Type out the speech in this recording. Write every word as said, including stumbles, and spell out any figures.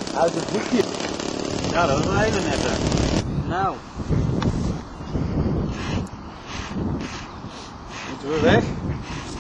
Uit het boekje. Ja, dat is een hele nette. Nou. Moeten we weg?